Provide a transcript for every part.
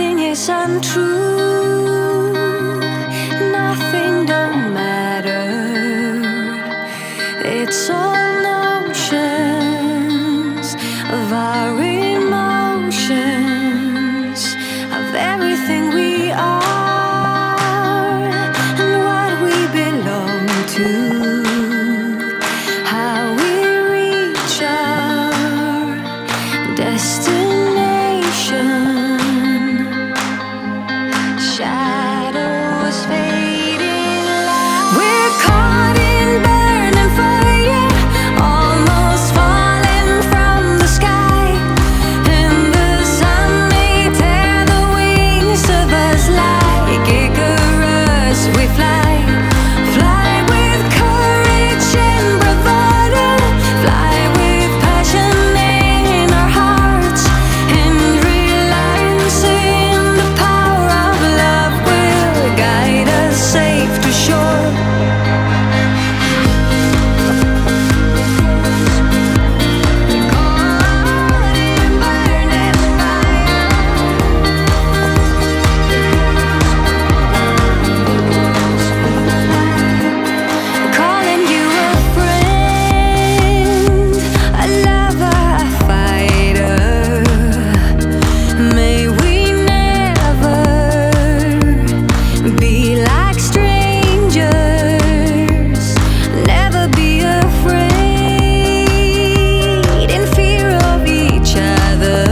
nothing is untrue, nothing don't matter. It's all notions of our emotions, of everything we are and what we belong to, how we reach our destination. Shadows fading light. We're caught in burning fire, almost falling from the sky, and the sun may tear the wings of us like Icarus. We fly, fly with courage and bravado, fly with passion in our hearts, and realizing the power of love will guide us safe to shore. Calling you a friend, a lover, a fighter. May we never be like strangers, never be afraid in fear of each other.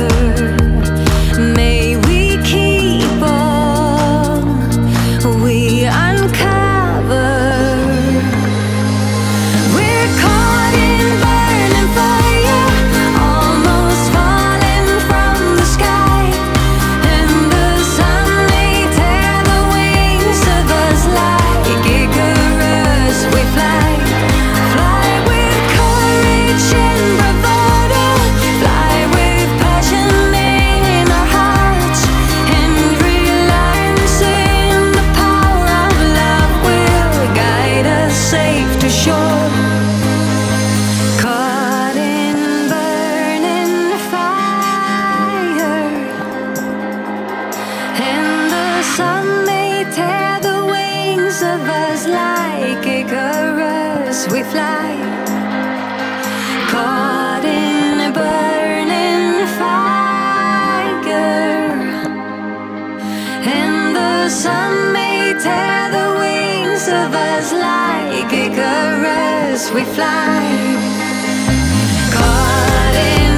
May we keep all we uncover. We're caught in burning fire, almost falling from the sky, and the sun may tear the wings of us like Icarus. We fly, fly with courage and bravado, fly with passion in our hearts, and realizing the power of love will guide us safe to shore. Caught in burning fire, and the sun may tear the wings of us like Icarus. We fly, caught in a burning fire, and the sun may tear the wings of us like Icarus. We fly, caught in